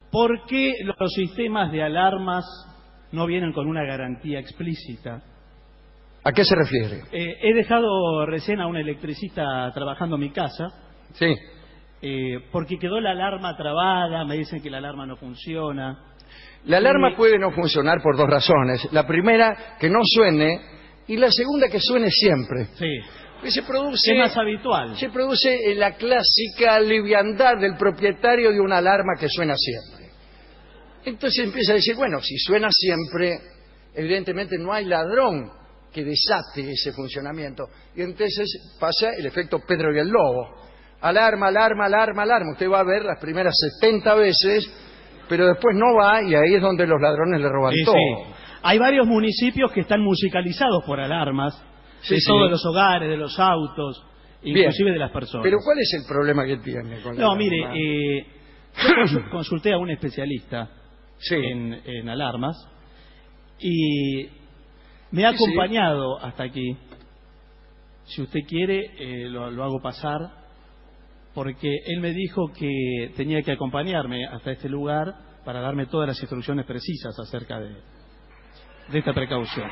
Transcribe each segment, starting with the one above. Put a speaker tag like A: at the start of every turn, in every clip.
A: ¿Por qué los sistemas de alarmas no vienen con una garantía explícita?
B: ¿A qué se refiere?
A: He dejado recién a un electricista trabajando en mi casa.
B: Sí.
A: Porque quedó la alarma trabada, me dicen que la alarma no funciona.
B: La alarma puede no funcionar por dos razones. La primera, que no suene, y la segunda, que suene siempre.
A: Sí.
B: Y se produce,
A: es más habitual.
B: Se produce la clásica liviandad del propietario de una alarma que suena siempre. Entonces empieza a decir, bueno, si suena siempre, evidentemente no hay ladrón que desate ese funcionamiento. Y entonces pasa el efecto Pedro y el Lobo. Alarma, alarma, alarma, alarma. Usted va a ver las primeras 70 veces, pero después no va, y ahí es donde los ladrones le roban todo.
A: Sí. Hay varios municipios que están musicalizados por alarmas, de todos los hogares, de los autos, inclusive de las personas.
B: Pero ¿cuál es el problema que tiene con la alarma?
A: Mire, yo consulté a un especialista en alarmas y me ha acompañado hasta aquí. Si usted quiere, lo hago pasar, porque él me dijo que tenía que acompañarme hasta este lugar para darme todas las instrucciones precisas acerca de esta precaución.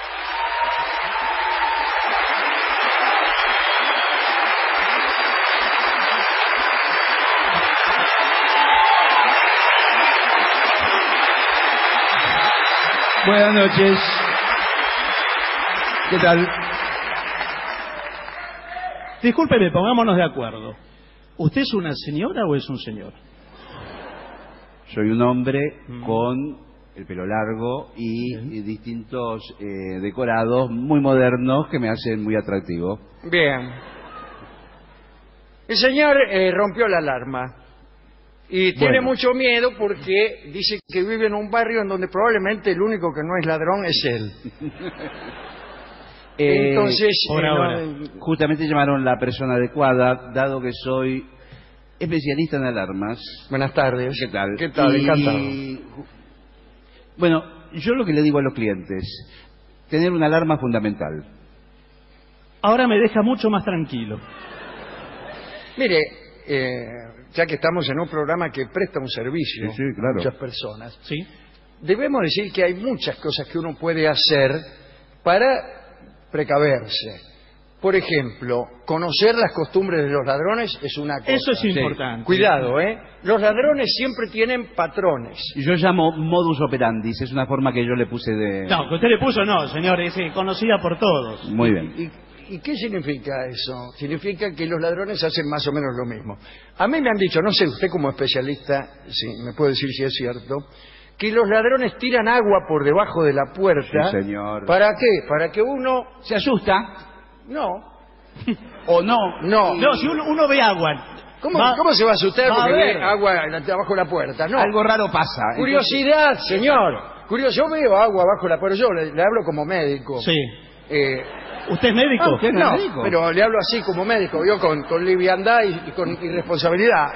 C: Buenas noches. ¿Qué tal?
A: Discúlpeme, pongámonos de acuerdo. ¿Usted es una señora o es un señor?
C: Soy un hombre con el pelo largo y distintos decorados muy modernos que me hacen muy atractivo.
B: Bien. El señor rompió la alarma y tiene mucho miedo porque dice que vive en un barrio en donde probablemente el único que no es ladrón es él. Entonces,
A: por ahora,
C: justamente llamaron la persona adecuada, dado que soy especialista en alarmas.
B: Buenas tardes.
C: ¿Qué tal?
B: ¿Qué tal? Encantado.
C: Bueno, yo lo que le digo a los clientes, tener una alarma es fundamental.
A: Ahora me deja mucho más tranquilo.
B: Mire, ya que estamos en un programa que presta un servicio a muchas personas, debemos decir que hay muchas cosas que uno puede hacer para precaverse. Por ejemplo, conocer las costumbres de los ladrones es una cosa.
A: Eso es importante.
B: Cuidado, ¿eh? Los ladrones siempre tienen patrones.
C: Yo llamo modus operandi, es una forma que yo le puse de...
A: No, que usted le puso no, señor, es conocida por todos.
C: Muy bien.
B: ¿Y qué significa eso? Significa que los ladrones hacen más o menos lo mismo. A mí me han dicho, no sé, usted como especialista, sí, me puede decir si es cierto, que los ladrones tiran agua por debajo de la puerta.
C: Sí, señor.
B: ¿Para qué? Para que uno...
C: ¿Se asusta?
B: No.
C: ¿O no?
B: No,
A: si uno ve agua...
B: ¿Cómo se va a asustar porque ve agua abajo de la puerta? No.
C: Algo raro pasa.
B: Curiosidad, señor. Yo veo agua abajo de la puerta, yo le hablo como médico.
A: Sí. ¿Usted es médico?
C: ¿Usted no es médico?
B: Pero le hablo así como médico, yo con liviandad y con irresponsabilidad.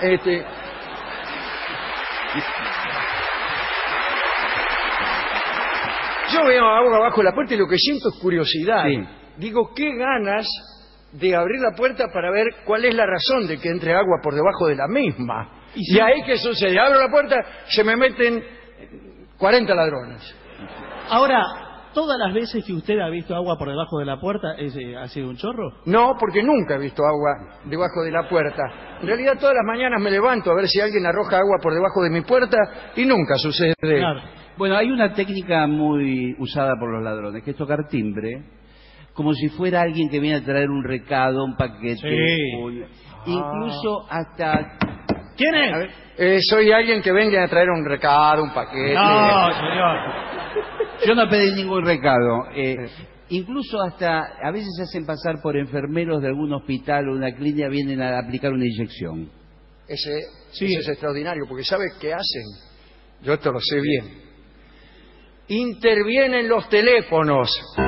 B: Yo veo agua abajo de la puerta y lo que siento es curiosidad.
C: Sí.
B: Digo, qué ganas de abrir la puerta para ver cuál es la razón de que entre agua por debajo de la misma. Y ahí, ¿qué sucede? Abro la puerta, se me meten 40 ladrones.
A: Ahora, ¿todas las veces que usted ha visto agua por debajo de la puerta ha sido un chorro?
B: No, porque nunca he visto agua debajo de la puerta. En realidad todas las mañanas me levanto a ver si alguien arroja agua por debajo de mi puerta y nunca sucede.
A: Claro.
C: Bueno, hay una técnica muy usada por los ladrones, que es tocar timbre, como si fuera alguien que viene a traer un recado, un paquete. Incluso hasta...
A: ¿Quién es?
B: Soy alguien que venga a traer un recado, un paquete.
A: No, señor.
C: Yo no pedí ningún recado. Incluso hasta a veces se hacen pasar por enfermeros de algún hospital o una clínica, vienen a aplicar una inyección.
B: Ese es extraordinario, porque ¿sabe qué hacen? Yo esto lo sé bien. Intervienen los teléfonos.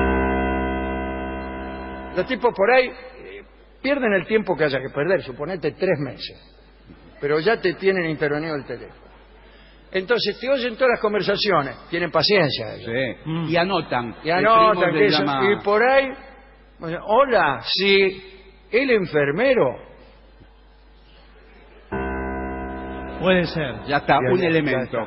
B: Los tipos por ahí pierden el tiempo que haya que perder, suponete 3 meses. Pero ya te tienen intervenido el teléfono. Entonces te oyen todas las conversaciones, tienen paciencia.
C: Y anotan.
B: Y por ahí, hola, sí, el enfermero.
A: Puede ser.
C: Ya está, un elemento.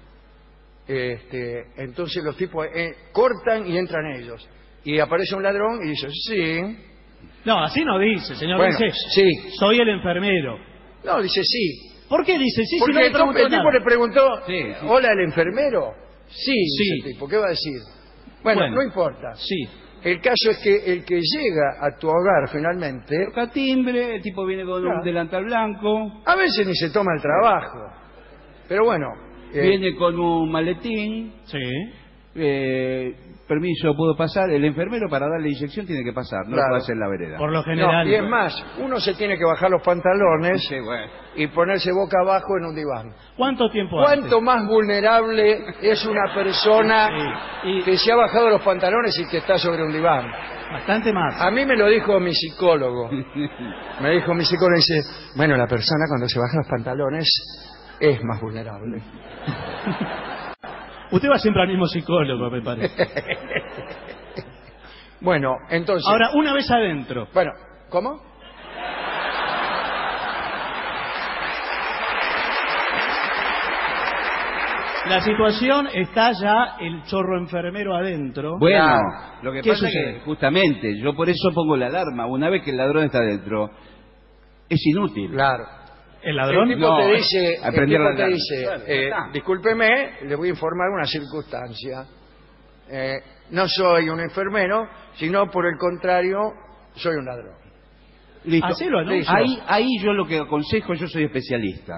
B: Entonces los tipos cortan y entran ellos. Y aparece un ladrón y dice, sí.
A: No, así no dice, señor.
B: Bueno,
A: dice,
B: sí.
A: soy el enfermero.
B: No, dice sí.
A: ¿Por qué dice sí?
B: Porque
A: si no le
B: el
A: preguntó
B: tipo
A: nada?
B: le preguntó,
C: Sí.
B: hola, ¿el enfermero? Sí,
A: Sí.
B: dice el tipo, ¿qué va a decir? Bueno, no importa.
A: Sí.
B: El caso es que el que llega a tu hogar finalmente,
C: Toca timbre, el tipo viene con un delantal blanco,
B: a veces ni se toma el trabajo. Pero bueno,
C: viene con un maletín,
A: Sí.
C: permiso, ¿puedo pasar? El enfermero para darle inyección tiene que pasar, no
B: Claro.
C: lo puede hacer en la vereda.
A: Por lo
B: no,
A: general.
B: y es más, uno se tiene que bajar los pantalones
C: Sí, bueno.
B: y ponerse boca abajo en un diván.
A: ¿Cuánto tiempo
B: ¿Cuánto más vulnerable es una persona
A: Sí, y-
B: que se ha bajado los pantalones y que está sobre un diván?
A: antes? Bastante más.
B: A mí me lo dijo mi psicólogo. Me dijo mi psicólogo, dice, bueno, la persona cuando se baja los pantalones es más vulnerable.
A: Usted va siempre al mismo psicólogo, me parece.
B: Bueno, entonces...
A: Ahora, una vez adentro.
B: Bueno, ¿cómo?
A: La situación está ya el chorro enfermero adentro.
C: Bueno,
B: Claro.
C: lo que
A: ¿Qué
C: pasa es
A: sucede?
C: que justamente yo por eso pongo la alarma. Una vez que el ladrón está dentro, es inútil.
B: Claro.
A: ¿El ladrón?
B: El tipo
C: No,
B: te dice,
C: aprender la alarma.
B: dice
C: Claro, está.
B: discúlpeme, le voy a informar una circunstancia. No soy un enfermero, sino por el contrario, soy un ladrón.
C: Listo.
A: Hacelo, anuncia.
C: Ahí yo lo que aconsejo, yo soy especialista.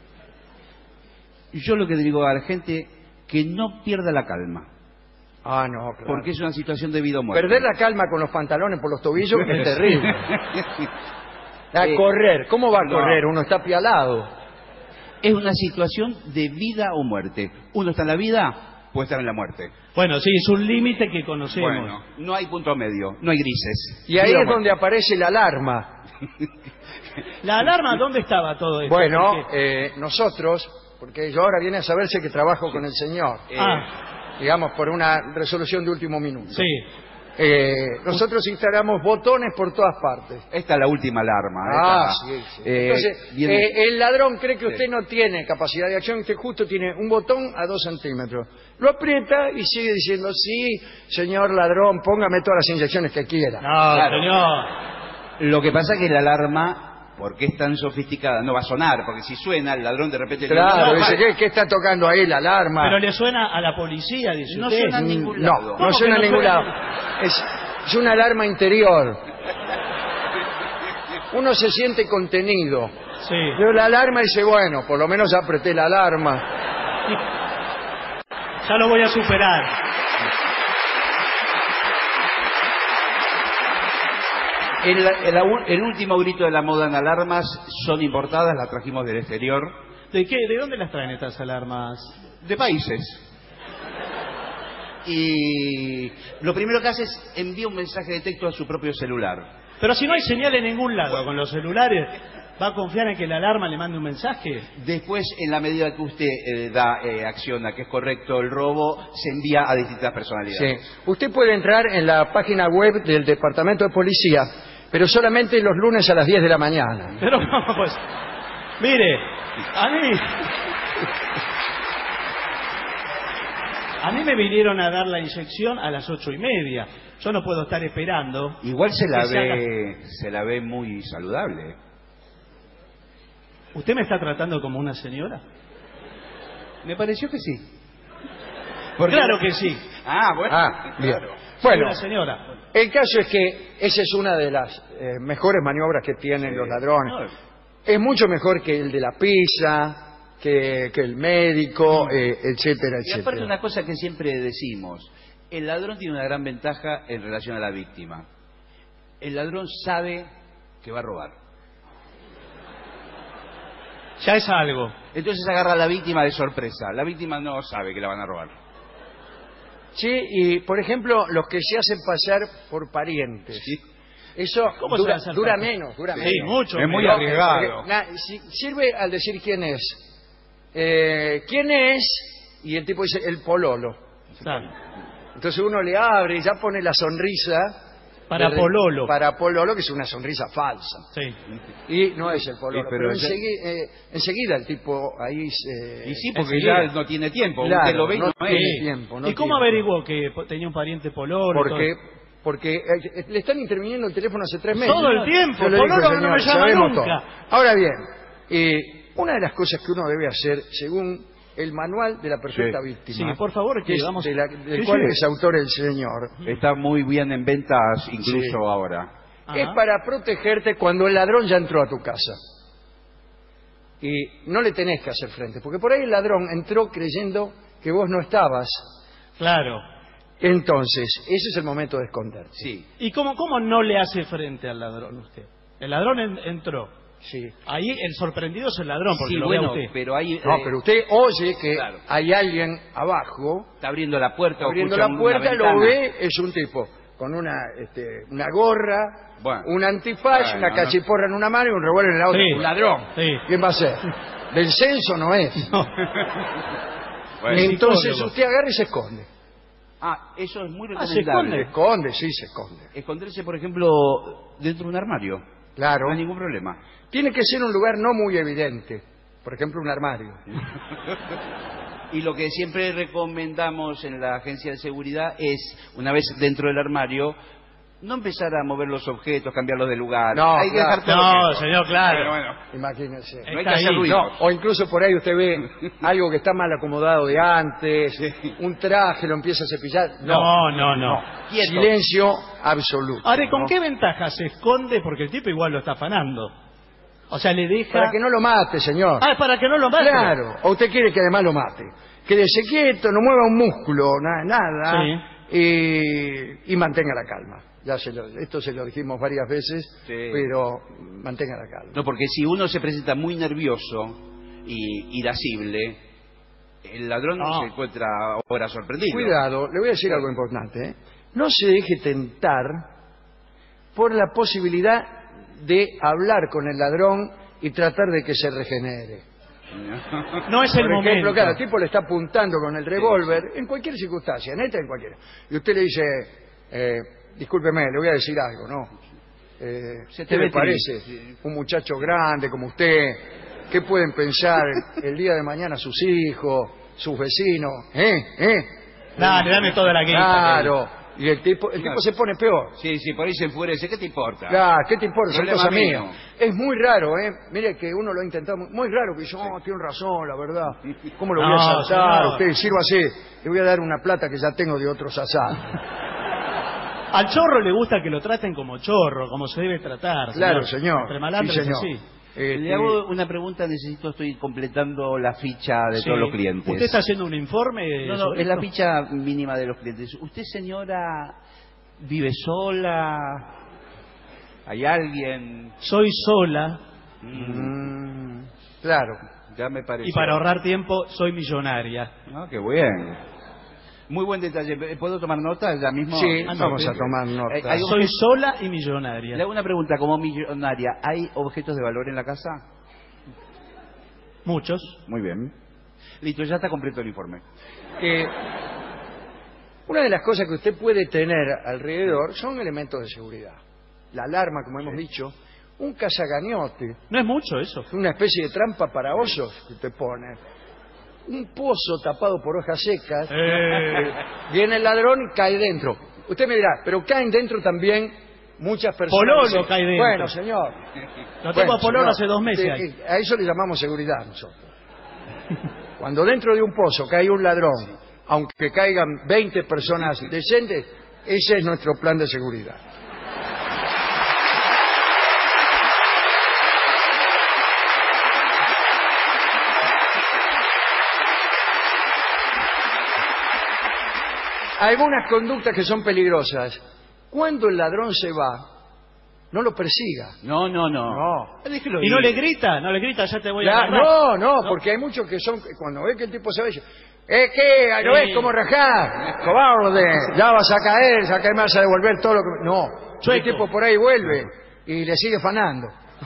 C: Yo lo que digo a la gente, que no pierda la calma.
B: Ah, no, claro.
C: Porque es una situación de vida o muerte.
B: Perder la calma con los pantalones por los tobillos es terrible. A
C: Eh,
B: correr, ¿cómo va a
C: no.
B: correr? Uno está apialado.
C: Es una situación de vida o muerte. Uno está en la vida, puede estar en la muerte.
A: Bueno, sí, es un límite que conocemos.
C: Bueno, no hay punto medio, no hay grises.
B: Y ahí
C: Vida o
B: es donde
C: muerte.
B: aparece la alarma.
A: ¿La alarma dónde estaba todo esto?
B: Bueno,
A: Porque-
B: nosotros, porque yo ahora viene a saberse que trabajo con el señor, digamos, por una resolución de último minuto.
A: Sí.
B: Nosotros instalamos botones por todas partes.
C: Esta es la última alarma.
B: Ah,
C: esta.
B: sí. Entonces,
C: viene-
B: el ladrón cree que usted
C: Sí.
B: no tiene capacidad de acción, usted justo tiene un botón a 2 centímetros. Lo aprieta y sigue diciendo, sí, señor ladrón, póngame todas las inyecciones que quiera.
A: No,
C: Claro.
A: señor.
C: Lo que pasa es que la alarma, porque es tan sofisticada, no va a sonar, porque si suena, el ladrón de repente...
B: Claro,
C: No,
B: dice,
C: vale.
B: ¿qué está tocando ahí la alarma?
A: Pero le suena a la policía, dice
C: No
A: usted.
C: suena a ningún
B: No,
C: lado.
B: no
A: ¿Cómo
B: suena a
A: que no
B: ningún
A: suena?
B: lado. Es una alarma interior. Uno se siente contenido.
A: Sí.
B: Pero la alarma dice, bueno, por lo menos ya apreté la alarma.
A: Ya lo voy a superar.
C: El último grito de la moda en alarmas son importadas, las trajimos del exterior,
A: ¿De qué? ¿De dónde las traen estas alarmas?
C: de países. Y lo primero que hace es envía un mensaje de texto a su propio celular.
A: Pero si no hay señal en ningún lado con los celulares, ¿va a confiar en que la alarma le mande un mensaje?
C: Después, en la medida que usted acciona que es correcto el robo, se envía a distintas personalidades.
B: Sí. Usted puede entrar en la página web del Departamento de Policía, pero solamente los lunes a las 10 de la mañana.
A: Pero vamos, pues, mire, a mí me vinieron a dar la inyección a las 8:30. Yo no puedo estar esperando.
C: Igual se
A: que se haga-
C: la ve muy saludable.
A: ¿Usted me está tratando como una señora?
C: Me pareció que sí.
A: Claro que sí.
C: Ah, bueno.
B: Ah, bien.
C: Claro.
A: Soy
B: Bueno,
A: una señora.
B: el caso es que esa es una de las mejores maniobras que tienen los ladrones. Es mucho mejor que el de la pizza, que el médico, etcétera,
C: Y aparte
B: etcétera.
C: una cosa que siempre decimos, el ladrón tiene una gran ventaja en relación a la víctima. El ladrón sabe que va a robar.
A: Ya es algo.
C: Entonces agarra a la víctima de sorpresa. La víctima no sabe que la van a robar.
B: Sí, y por ejemplo, los que se hacen pasar por parientes.
C: ¿Sí?
B: Eso
A: ¿Cómo se
B: dura,
A: hace
B: dura
A: pasar?
B: menos, dura
A: Sí,
B: menos.
A: mucho.
C: Es muy
A: menos.
C: arriesgado.
B: Sirve al decir quién es. ¿Quién es? Y el tipo dice, el pololo.
A: Claro.
B: Entonces uno le abre y ya pone la sonrisa
A: Para pololo.
B: Para pololo, que es una sonrisa falsa.
A: Sí.
B: Y no es el pololo.
C: Sí,
B: pero enseguida el tipo ahí se...
C: Y sí, porque
B: enseguida.
C: ya no tiene tiempo.
B: Claro,
C: Usted lo ve y
B: no tiene
C: es.
B: tiempo.
A: ¿Y cómo averiguó que tenía un pariente pololo?
B: Porque le están interviniendo el teléfono hace 3 meses.
A: Todo el tiempo.
B: Yo le digo,
A: Pololo
B: señor,
A: no me llama
B: sabemos
A: nunca.
B: todo. Ahora bien, una de las cosas que uno debe hacer, según el manual de la perfecta víctima,
A: Sí, por favor, que vamos...
B: del cual es autor el señor,
C: Está muy bien en ventas incluso
B: Sí.
C: ahora.
B: es para protegerte cuando el ladrón ya entró a tu casa. Y no le tenés que hacer frente, porque por ahí el ladrón entró creyendo que vos no estabas.
A: Claro.
B: Entonces, ese es el momento de esconderte.
C: Sí.
A: ¿Y cómo no le hace frente al ladrón usted? El ladrón entró.
B: Sí.
A: Ahí el sorprendido es el ladrón, porque
C: Sí,
A: lo ve a
C: bueno,
A: usted.
C: pero hay...
B: No, pero usted oye que
C: Claro.
B: hay alguien abajo,
C: Está abriendo la puerta. o
B: abriendo
C: escucha
B: la
C: una
B: puerta, lo
C: ventana.
B: ve, es un tipo con una gorra,
C: Bueno.
B: un antifaz,
C: Bueno,
B: una
C: no.
B: cachiporra en una mano y un revólver en la otra.
A: Sí.
B: Un ladrón.
A: Sí.
B: ¿Quién va a ser? Del censo no es.
C: Bueno.
B: Entonces
A: psicólogo.
B: usted agarra y se esconde.
C: Eso es muy
A: ¿se esconde?
B: Se
C: recomendable.
B: esconde, sí, se esconde.
C: Esconderse, por ejemplo, dentro de un armario.
B: Claro.
C: No hay ningún problema.
B: Tiene que ser un lugar no muy evidente. Por ejemplo, un armario.
C: Y lo que siempre recomendamos en la agencia de seguridad es, una vez dentro del armario, no empezar a mover los objetos, cambiarlos de lugar.
B: No,
C: hay que
B: claro.
C: dejar todo
A: No,
C: quieto.
A: señor, claro.
C: Bueno,
B: Imagínense.
C: no hay
A: Está
C: que hacer
A: ahí.
C: ruido.
B: No, o incluso por ahí usted ve algo que está mal acomodado de antes, un traje, lo empieza a cepillar.
A: No.
C: Quieto.
B: Silencio absoluto.
A: Ahora, ¿con
B: ¿no?
A: qué ventaja se esconde? Porque el tipo igual lo está afanando. O sea, le deja...
B: Para que no lo mate, señor.
A: Ah, es para que no lo mate.
B: Claro. O usted quiere que además lo mate. Quédese quieto, no mueva un músculo, nada. Y mantenga la calma. Esto se lo dijimos varias veces,
C: Sí.
B: pero mantenga la calma.
C: No, porque si uno se presenta muy nervioso y irascible, el ladrón no se encuentra ahora sorprendido.
B: Cuidado, le voy a decir algo importante. No se deje tentar por la posibilidad de hablar con el ladrón y tratar de que se regenere.
A: No es el
B: Por ejemplo,
A: momento.
B: claro, el tipo le está apuntando con el revólver en cualquier circunstancia, en esta y en cualquiera. Y usted le dice, discúlpeme, le voy a decir algo, ¿no?
C: Se te
B: ¿Qué
C: ve
B: le parece?
C: triste.
B: Un muchacho grande como usted, ¿qué pueden pensar el día de mañana sus hijos, sus vecinos?
A: Dale, dame toda la guita.
B: Claro. Y el tipo se pone peor.
C: Sí, por ahí se enfurece. ¿Qué te importa?
B: Claro, ¿qué te importa? Son
C: Problema
B: cosas
C: mío.
B: mías. Es muy raro, ¿eh? Mire que uno lo ha intentado. Muy raro que yo, tiene razón, la verdad. ¿Cómo lo voy a
A: No,
B: saltar?
A: señor.
B: Usted, sírvase. Le voy a dar una plata que ya tengo de otros asados.
A: Al chorro le gusta que lo traten como chorro, como se debe tratar.
B: Claro, señor.
A: Entre malandros
B: Sí,
A: es
B: señor.
A: así.
C: Le hago una pregunta, estoy completando la ficha de todos los clientes.
A: ¿Usted está haciendo un informe?
C: No,
A: sobre
C: es la
A: esto?
C: ficha mínima de los clientes. ¿Usted, señora, vive sola? ¿Hay alguien?
A: Soy sola
B: Claro.
C: Ya me parece.
A: y para ahorrar tiempo soy millonaria.
C: Ah, qué bien. Muy buen detalle. ¿Puedo tomar nota ya mismo?
B: Sí,
A: no,
B: vamos a
A: sí.
B: tomar nota.
C: Hay
A: Soy sola y millonaria.
C: Le hago una pregunta, como millonaria, ¿hay objetos de valor en la casa?
A: Muchos.
C: Muy bien. Listo, ya está completo el informe.
B: Una de las cosas que usted puede tener alrededor son elementos de seguridad. La alarma, como hemos dicho, un cazagañote,
A: No es mucho eso.
B: una especie de trampa para osos que usted pone, un pozo tapado por hojas secas, viene el ladrón y cae dentro. Usted me dirá, pero caen dentro también muchas personas.
A: Pololo cae dentro.
B: Bueno, señor.
A: Lo tengo a Pololo
B: señor,
A: hace 2 meses. ahí.
B: a eso le llamamos seguridad nosotros. Cuando dentro de un pozo cae un ladrón, aunque caigan 20 personas decentes, ese es nuestro plan de seguridad. Algunas conductas que son peligrosas. Cuando el ladrón se va, no lo persiga.
C: No.
A: Y no le grita, ya te voy a agarrar.
B: No, porque hay muchos que son, cuando ve que el tipo se va, dicen, ¿qué? ¿No ves cómo rajás? Cobarde, ya vas a caer me vas a devolver todo lo que... No, el
A: Chueco.
B: tipo por ahí vuelve y le sigue fanando.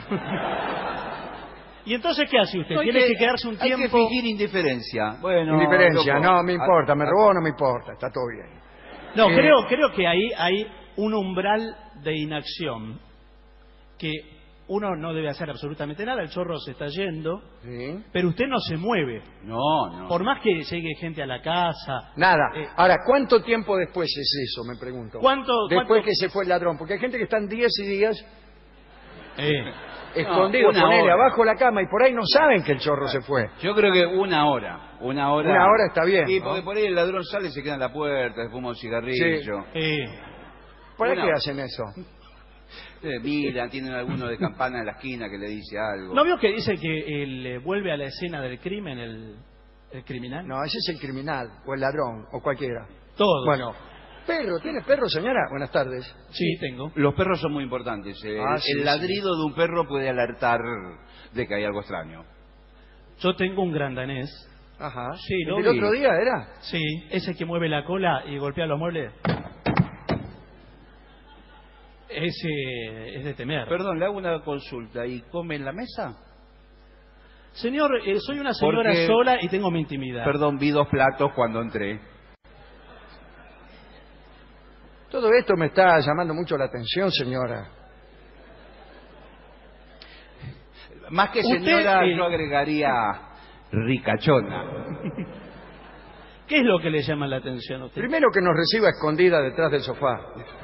A: ¿Y entonces qué hace usted?
C: No, hay
A: Tiene que quedarse un
C: Hay que
A: tiempo...
C: fingir indiferencia. Bueno,
B: Indiferencia,
C: loco.
B: no me importa, me robó, no me importa, está todo bien.
A: No, creo que ahí hay un umbral de inacción que uno no debe hacer absolutamente nada, el chorro se está yendo,
B: Sí.
A: pero usted no se mueve.
C: No.
A: Por más que llegue gente a la casa.
B: Nada. Ahora, ¿cuánto tiempo después es eso, me pregunto? Después que se fue el ladrón, porque hay gente que están días y días escondidos, ponele abajo la cama, y por ahí no saben que el chorro se fue.
C: Yo creo que una hora. Una hora.
B: Una hora está bien,
C: Sí,
B: ¿no?
C: porque por ahí el ladrón sale y se queda en la puerta, se fuma un cigarrillo.
B: ¿Para
C: Una
B: qué
C: hora.
B: hacen eso?
C: Miran, tienen alguno de campana en la esquina que le dice algo.
A: ¿No vio que dice que él vuelve a la escena del crimen el criminal?
B: No, ese es el criminal, o el ladrón, o cualquiera.
A: Todo.
B: Bueno, perro, ¿tiene perro, señora? Buenas tardes.
A: Sí, tengo.
C: Los perros son muy importantes. El ladrido de un perro puede alertar de que hay algo extraño.
A: Yo tengo un gran danés.
B: Ajá.
A: Sí, lo
B: ¿El
A: vi.
B: otro día era?
A: Sí, ese que mueve la cola y golpea los muebles. Ese es de temer.
C: Perdón, le hago una consulta. ¿Y come en la mesa?
A: Señor, soy una señora
C: Porque-
A: sola y tengo mi intimidad.
C: Perdón, vi 2 platos cuando entré.
B: Todo esto me está llamando mucho la atención, señora.
C: Más que
A: Usted,
C: señora, yo agregaría ricachona.
A: ¿Qué es lo que le llama la atención a usted?
B: Primero que nos reciba escondida detrás del sofá,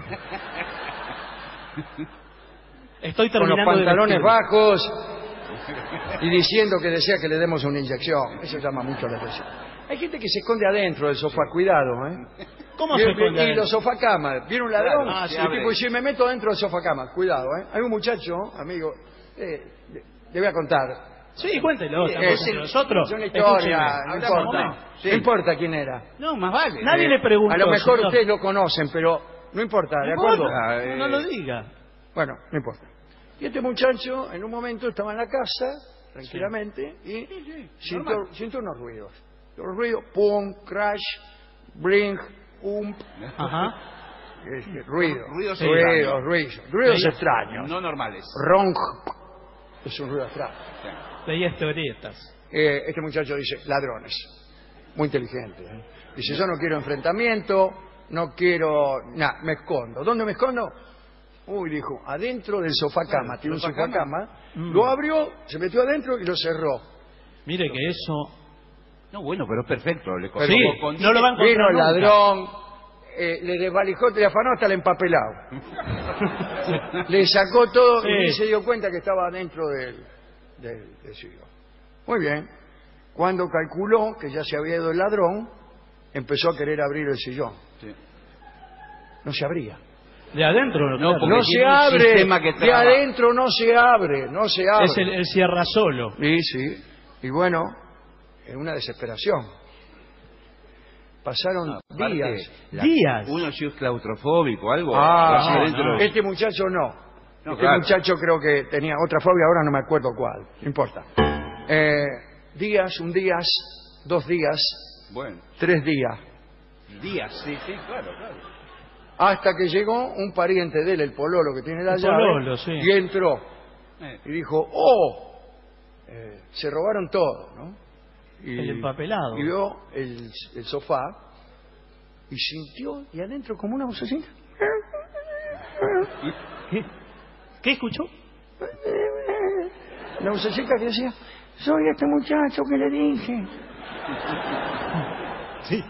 A: Estoy
B: con los
A: terminando de
B: pantalones
A: vestir.
B: bajos y diciendo que desea que le demos una inyección. Eso llama mucho la atención. Hay gente que se esconde adentro del sofá, cuidado, ¿eh?
A: ¿Cómo se esconde?
B: Y los sofacamas, ¿viene un ladrón?
C: Claro,
B: Y
C: se
B: el
C: abre.
B: tipo dice, me meto dentro del sofacama, cuidado, ¿eh? Hay un muchacho, amigo, le voy a contar.
A: Sí, cuéntelo.
B: Es
A: Nosotros.
B: una historia, no
C: Hablamos,
B: importa.
C: ¿no? Sí.
B: No importa quién era.
C: No, más vale.
A: Nadie le preguntó.
B: A lo mejor
A: señor.
B: ustedes lo conocen, pero no importa, ¿de
A: No
B: acuerdo?
A: importa, no lo diga.
B: Bueno, no importa. Y este muchacho, en un momento, estaba en la casa, tranquilamente, y sintió unos ruidos. Los ruidos, pum, crash, bring, pum,
A: Ajá.
B: ruidos extraños.
C: No normales.
B: Ronk, es un ruido extraño.
A: Leía historietas.
B: Este muchacho dice, ladrones. Muy inteligente. ¿eh? Dice, yo no quiero enfrentamiento, no quiero... Nada, me escondo. ¿Dónde me escondo? Uy, dijo, adentro del sofá-cama. Tiene un sofá-cama. Lo abrió, se metió adentro y lo cerró.
A: Mire que eso...
C: No, bueno, pero es perfecto. Le
B: Pero
A: Sí,
C: con-
A: no lo va a encontrar
B: Vino el
A: nunca.
B: ladrón, le desvalijó, le afanó hasta el empapelado. Le sacó todo y
A: Sí.
B: ni se dio cuenta que estaba dentro del sillón. Muy bien. Cuando calculó que ya se había ido el ladrón, empezó a querer abrir el sillón.
C: Sí.
B: No se abría.
A: De adentro,
C: No,
A: claro.
C: porque
B: No se
C: tiene un
B: abre.
C: sistema que
B: De
C: traba.
B: adentro no se abre. No se abre.
A: Es el cierra solo.
B: Sí. Y bueno, es una desesperación. Pasaron
C: No, aparte,
B: días.
A: Días.
C: Uno si es claustrofóbico, algo.
B: Ah,
C: así adentro.
A: no.
B: Este muchacho no.
C: No,
B: Este
C: claro.
B: muchacho creo que tenía otra fobia, ahora no me acuerdo cuál. No importa. Días, un día, 2 días,
C: Bueno,
B: 3 días.
C: días, sí, claro.
B: Hasta que llegó un pariente de él, el pololo que tiene la
A: El
B: llave,
A: pololo, sí.
B: y entró. Y dijo, se robaron todo, ¿no? Y,
A: El empapelado.
B: Y vio el sofá y sintió, y adentro como una vocecita.
A: ¿Qué escuchó?
B: La vocecita que decía, soy este muchacho que le dije.
A: Sí.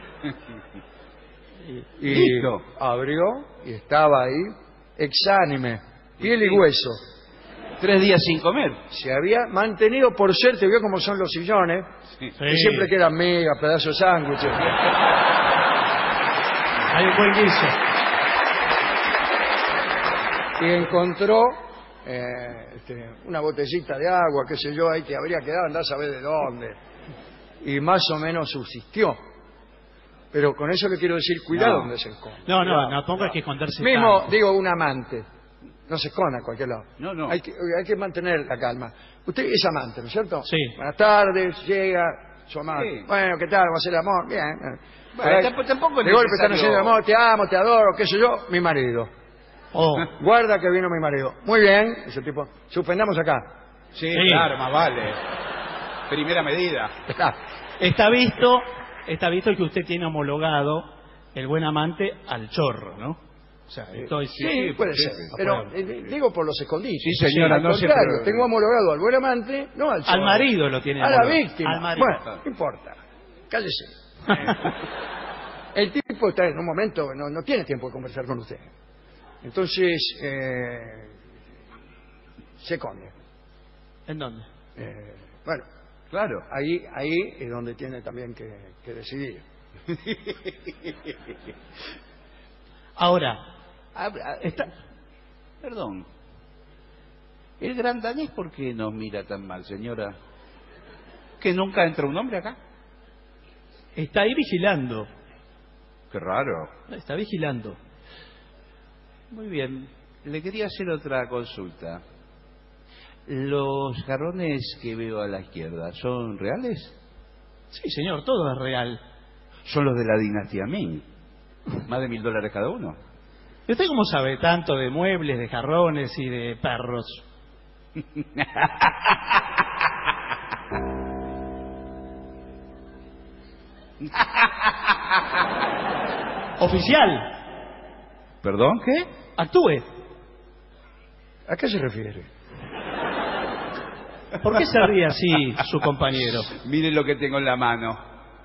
B: Y
C: Listo.
B: abrió y estaba ahí, exánime, piel y hueso.
C: 3 días sin comer.
B: Se había mantenido, por suerte, vio cómo son los sillones, que siempre quedan migas, pedazos de sándwiches.
A: Hay un buen guiso.
B: Y encontró una botellita de agua, qué sé yo, ahí que habría quedado, andá a saber de dónde. Y más o menos subsistió. Pero con eso le quiero decir, cuidado
C: No.
B: donde se esconde.
A: No, tampoco hay que esconderse
B: Mismo,
A: tanto.
B: digo, un amante. No se esconda a cualquier lado.
C: No.
B: Hay que mantener la calma. Usted es amante, ¿no es cierto?
A: Sí.
B: Buenas tardes, llega su amante.
C: Sí.
B: Bueno, ¿qué tal? ¿Va a hacer el amor? Bien. Por
C: Bueno,
B: ahí,
C: tampoco es
B: de golpe están
C: necesario-
B: haciendo el amor, te amo, te adoro, qué sé yo, mi marido.
A: Oh,
B: Guarda que vino mi marido. Muy bien, ese tipo. Suspendamos acá.
C: Sí,
A: Sí.
C: claro, más vale. Primera medida.
A: está visto que usted tiene homologado el buen amante al chorro, ¿no? sea,
B: sí, puede ser. Pero digo por los escondites.
C: Sí, señora,
B: al
C: no se
B: contrario,
C: preocupe.
B: tengo homologado al buen amante, no al
A: al marido lo tiene
B: a la
A: homologado.
B: víctima.
A: Al marido.
B: Bueno, no importa. Cállese. El tipo está en un momento, no tiene tiempo de conversar con usted. Entonces, se come.
A: ¿En dónde?
B: Bueno,
C: Claro.
B: ahí es donde tiene también que decidir.
A: Ahora,
C: Perdón. ¿El gran danés por qué nos mira tan mal, señora? ¿Que nunca entra un hombre acá?
A: está ahí vigilando.
C: Qué raro.
A: Está vigilando.
C: Muy bien. Le quería hacer otra consulta. ¿Los jarrones que veo a la izquierda son reales?
A: Sí, señor, todo es real.
C: Son los de la dinastía Ming. Más de $1000 cada uno.
A: ¿Y usted cómo sabe tanto de muebles, de jarrones y de perros? Oficial,
C: ¿Perdón? ¿Qué?
A: actúe.
B: ¿A qué se refiere?
A: ¿Por qué se ríe así su compañero?
C: Mire lo que tengo en la mano.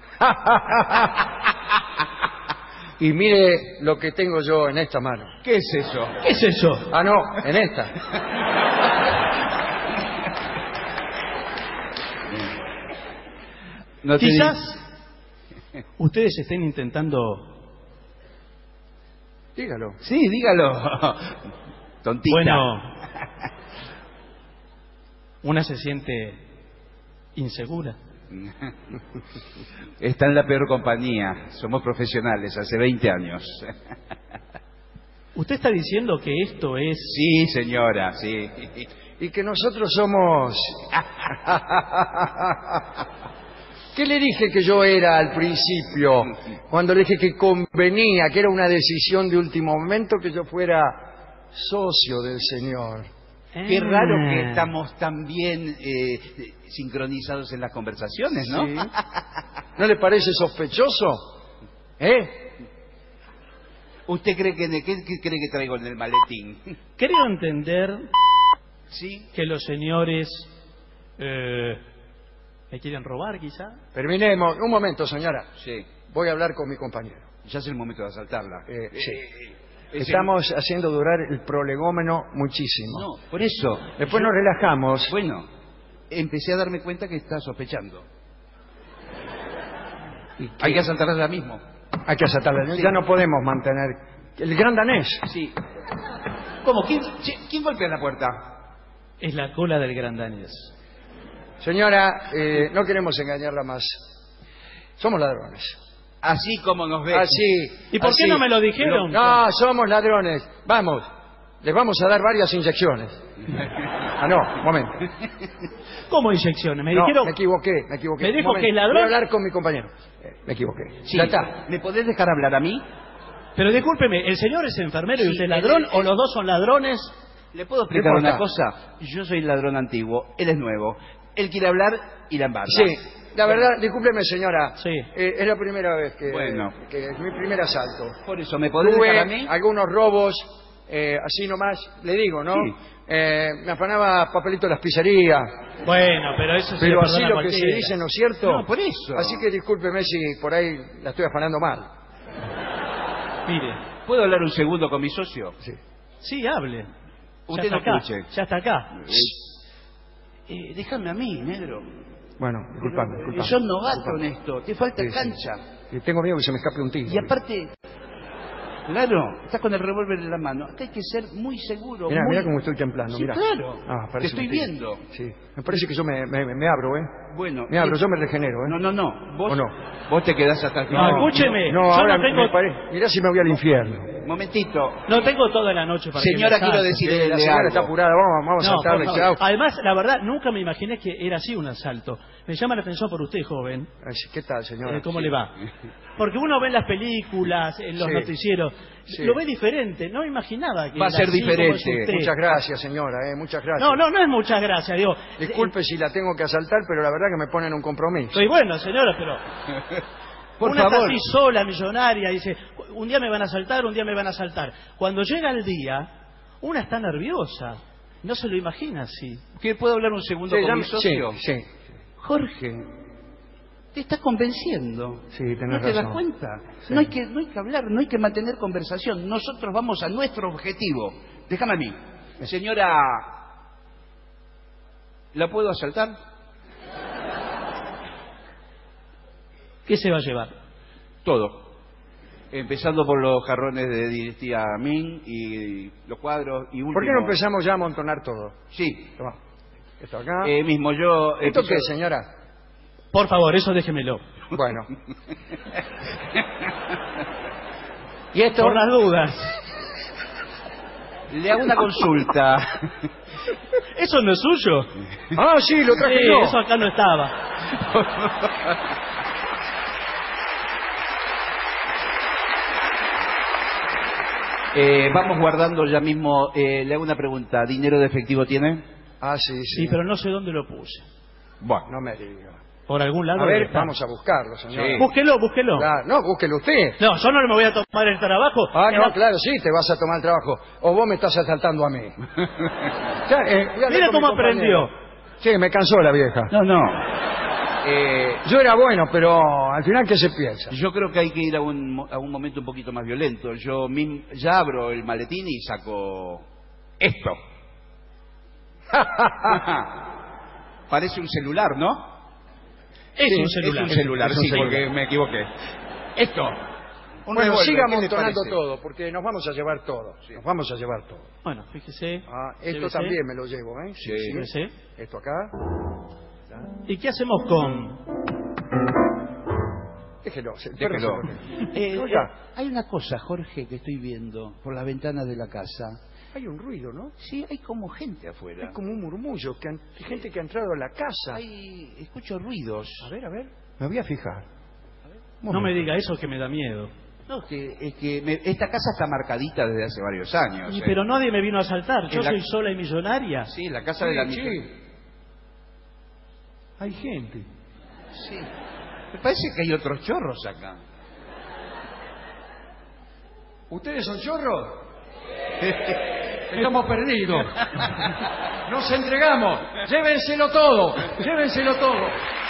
B: Y mire lo que tengo yo en esta mano.
C: ¿Qué es eso?
A: ¿Qué es eso?
B: Ah, no, en esta.
C: No te
A: Quizás ustedes estén intentando...
B: Dígalo.
C: Sí, dígalo. Tontita.
A: Bueno, una se siente insegura.
C: Está en la peor compañía. Somos profesionales, hace 20 años.
A: ¿Usted está diciendo que esto es...
C: Sí, señora, sí.
B: Y que nosotros somos... ¿Qué le dije que yo era al principio? Cuando le dije que convenía, que era una decisión de último momento, que yo fuera socio del señor.
C: Qué raro que estamos tan bien sincronizados en las conversaciones, ¿no?
B: ¿Sí? ¿No le parece sospechoso?
C: ¿Usted cree que qué cree que traigo en el maletín?
A: Creo entender
C: Sí.
A: que los señores... ¿me quieren robar, quizá?
B: Terminemos. Un momento, señora.
C: Sí.
B: Voy a hablar con mi compañero.
C: Ya es el momento de asaltarla.
B: Sí. Estamos haciendo durar el prolegómeno muchísimo.
C: No, por eso.
B: Después nos relajamos.
C: Bueno, empecé a darme cuenta que está sospechando. Hay que asaltarla ahora mismo.
B: Hay que asaltarla. Ya no podemos mantener... El gran danés.
C: Sí. ¿Cómo? ¿Quién golpea la puerta?
A: Es la cola del gran danés.
B: Señora, no queremos engañarla más. Somos ladrones.
C: Así como nos ve.
B: Así.
A: ¿Y por qué no me lo dijeron?
B: No, somos ladrones. Vamos, les vamos a dar varias inyecciones. Ah, no, un momento.
A: ¿Cómo inyecciones? Me
B: No,
A: dijeron...
B: me equivoqué.
A: ¿Me dijo
B: Un momento.
A: que es ladrón?
B: Voy a hablar con mi compañero. Me equivoqué.
C: Sí.
B: Ya está.
C: ¿Me podés dejar hablar a mí?
A: Pero discúlpeme, ¿el señor es enfermero y
C: Sí,
A: usted es ladrón o los dos son ladrones?
C: ¿Le puedo explicar
B: ¿Qué
C: una
B: importa?
C: cosa? Yo soy ladrón antiguo, él es nuevo. Él quiere hablar y la embarca.
B: Sí, la verdad, discúlpeme, señora.
A: Sí.
B: Es la primera vez que es mi primer asalto.
C: Por eso, ¿me podés dejar a mí?
B: Tuve algunos robos, así nomás, le digo, ¿no?
C: Sí.
B: Me afanaba papelito de las pizzerías.
A: Bueno, pero eso se
B: Pero
A: le
B: así
A: perdona
B: lo
A: a
B: que se
A: cualquiera.
B: dice, ¿no es cierto?
C: No, por eso.
B: Así que discúlpeme si por ahí la estoy afanando mal.
A: Mire,
C: ¿Puedo hablar un segundo con mi socio?
B: Sí.
A: sí, hable.
C: Usted
A: ya está
C: no
A: acá,
C: escuche.
A: ya está acá.
C: Déjame a mí, negro.
B: Bueno, disculpame.
C: Sos novato en esto, te falta
B: Sí, sí.
C: cancha.
B: Y tengo miedo que se me escape un tiro.
C: Y aparte, claro, estás con el revólver en la mano. Acá hay que ser muy seguro.
B: Mirá,
C: muy...
B: mirá cómo estoy templando,
C: Sí,
B: mirá.
C: claro.
B: Ah,
C: Te
B: parece
C: estoy
B: un tiro.
C: viendo.
B: Sí, me parece que yo me abro, ¿eh?
C: Bueno.
B: Me abro, yo me regenero, ¿eh?
C: No. Vos,
B: ¿O no?
C: vos te quedás hasta el
A: No,
C: final.
A: escúcheme,
B: No,
A: yo
B: ahora
A: no tengo,
B: mirá si me voy al infierno.
C: Momentito.
A: no tengo toda la noche para
C: Señora,
A: que me
C: quiero
A: salte.
C: decirle
B: La señora
C: algo.
B: está apurada, vamos a
A: No,
B: saltarle,
A: por
B: chao.
A: favor. Además, la verdad, nunca me imaginé que era así un asalto. Me llama la atención por usted, joven.
B: Ay, ¿qué tal, señora?
A: ¿Cómo le va? Porque uno ve en las películas, en los
B: Sí.
A: noticieros,
B: Sí.
A: lo ve diferente. No imaginaba que
C: Va a
A: era
C: ser
A: así como es
C: diferente.
A: usted.
B: Muchas gracias, señora, muchas gracias.
A: No es muchas gracias, digo.
B: Disculpe si la tengo que asaltar, pero la verdad que me ponen un compromiso.
A: Soy bueno, señora, pero...
C: Por
A: una
C: favor.
A: está así sola, millonaria, dice, un día me van a asaltar, un día me van a asaltar. Cuando llega el día, una está nerviosa. No se lo imagina así.
C: ¿Puedo hablar un segundo con mi socio?
B: Sí.
C: Jorge, te estás convenciendo.
B: Sí, tenés
C: ¿No te
B: razón.
C: das cuenta?
B: Sí.
C: No hay que hablar, no hay que mantener conversación. Nosotros vamos a nuestro objetivo. Déjame a mí. Señora, ¿la puedo asaltar?
A: ¿Qué se va a llevar?
C: Todo. Empezando por los jarrones de Dinastía Ming y los cuadros y último.
B: ¿Por qué no empezamos ya a amontonar todo?
C: Sí.
B: Toma. Esto acá.
C: Mismo yo...
B: ¿Esto qué, señora?
A: Por favor, eso déjemelo.
B: Bueno. ¿Y esto?
A: Por las dudas.
C: Le hago una consulta.
A: ¿Eso no es suyo?
B: Ah, sí, lo traje
A: Sí,
B: yo.
A: eso acá no estaba.
C: Vamos guardando ya mismo. Le hago una pregunta. ¿Dinero de efectivo tiene?
B: Ah, sí.
A: Sí, pero no sé dónde lo puse.
C: Bueno.
B: No me diga.
A: Por algún lado.
B: A
A: debe
B: ver,
A: estar.
B: vamos a buscarlo, señor.
C: Sí.
A: Búsquelo, búsquelo.
B: Claro, no, búsquelo usted.
A: No, yo no me voy a tomar el trabajo.
B: Ah, no, claro, sí, te vas a tomar el trabajo. O vos me estás asaltando a mí. Ya, voy a hablar
A: Mira
B: con mi
A: cómo
B: compañero.
A: aprendió.
B: Sí, me cansó la vieja.
C: No.
B: Yo era bueno, pero al final, ¿qué se piensa?
C: Yo creo que hay que ir a un momento un poquito más violento. Yo ya abro el maletín y saco esto. Parece un celular, ¿no?
A: Es
B: Sí,
A: un celular.
C: Es un celular,
B: Es un
C: sí,
B: celular.
C: porque me equivoqué. Esto. Un
B: Bueno,
C: revólver,
B: siga
C: ¿qué le
B: amontonando
C: parece?
B: todo, porque nos vamos a llevar todo. Nos vamos a llevar todo.
A: Bueno, fíjese.
B: Ah, esto
A: llévese,
B: también me lo llevo, ¿eh?
C: Sí.
A: llévese.
B: Esto acá.
A: ¿Y qué hacemos con...?
B: Déjelo.
C: Déjelo.
B: Oiga.
C: Hay una cosa, Jorge, que estoy viendo por la ventana de la casa.
B: Hay un ruido, ¿no?
C: Sí, hay como gente afuera.
B: Es como un murmullo, gente que ha entrado a la casa.
C: Escucho ruidos.
B: A ver. Me voy a fijar.
A: No me diga eso que me da miedo.
C: No, esta casa está marcadita desde hace varios años.
A: Y, pero nadie me vino a asaltar. Yo
C: En la-
A: soy sola y millonaria.
C: Sí, la casa de la
B: Sí.
C: mitad.
B: Hay gente.
C: Sí. Me parece que hay otros chorros acá.
B: ¿Ustedes son chorros? Estamos perdidos. Nos entregamos. Llévenselo todo.